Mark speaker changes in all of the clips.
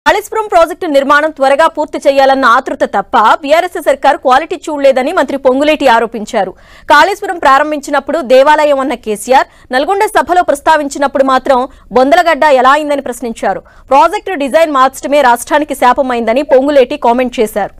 Speaker 1: Kaleshwaram project నిర్మాణం త్వరగా పూర్తి చేయాలన్న ఆతృత తప్ప బీఆర్ఎస్ సర్కార్ క్వాలిటీ చూడలేదని మంత్రి పొంగులేటి ఆరోపించారు. కాళేశ్వరం ప్రారంభించినప్పుడు దేవాలయం అన్న కేసీఆర్ నల్గొండ సభలో ప్రస్తావించినప్పుడు మాత్రం బొందలగడ్డ ఎలా అయిందని ప్రశ్నించారు. ప్రాజెక్టు డిజైన్ మార్చడమే రాష్ట్రానికి శాపమైందని పొంగులేటి కామెంట్ చేశారు.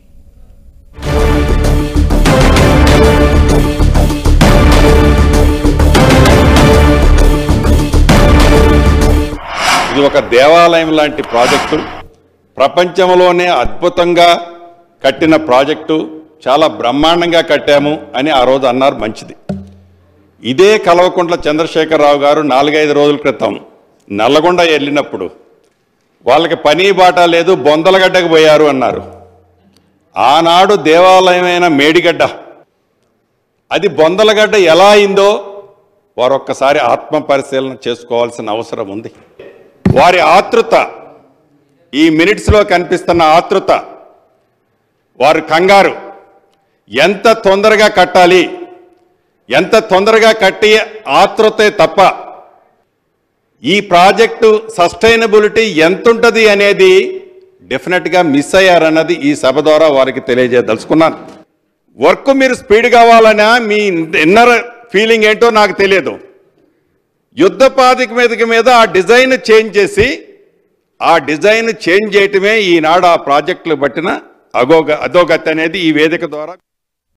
Speaker 2: ఇది ఒక దేవాలయం లాంటి ప్రాజెక్టు, ప్రపంచంలోనే అద్భుతంగా కట్టిన ప్రాజెక్టు, చాలా బ్రహ్మాండంగా కట్టాము అని ఆ రోజు అన్నారు. మంచిది. ఇదే కల్వకుంట్ల చంద్రశేఖరరావు గారు 4-5 రోజుల క్రితం నల్లగొండ వెళ్ళినప్పుడు వాళ్ళకి పని బాట లేదు, బొందలగడ్డకు పోయారు అన్నారు. ఆనాడు దేవాలయమైన మేడిగడ్డ, అది బొందలగడ్డ ఎలా అయిందో వారు ఒక్కసారి ఆత్మ పరిశీలన చేసుకోవాల్సిన అవసరం ఉంది. వారి ఆతృత, ఈ మినిట్స్లో కనిపిస్తున్న ఆతృత, వారి కంగారు, ఎంత తొందరగా కట్టాలి, ఎంత తొందరగా కట్టి ఆతృతే తప్ప ఈ ప్రాజెక్టు సస్టైనబిలిటీ ఎంతుంటుంది అనేది డెఫినెట్గా మిస్ అయ్యారన్నది ఈ సభ ద్వారా వారికి తెలియజేయదలుచుకున్నాను. వర్క్ మీరు స్పీడ్ కావాలన్నా మీ ఇన్నర్ ఫీలింగ్ ఏంటో నాకు తెలియదు. యుద్ధ ప్రాతిపదిక మీద ఆ డిజైన్ చేంజ్ చేసి, ఆ డిజైన్ చేంజ్ చేయటమే ఈనాడు ఆ ప్రాజెక్టులు బట్టిన అధోగతి అనేది ఈ వేదిక ద్వారా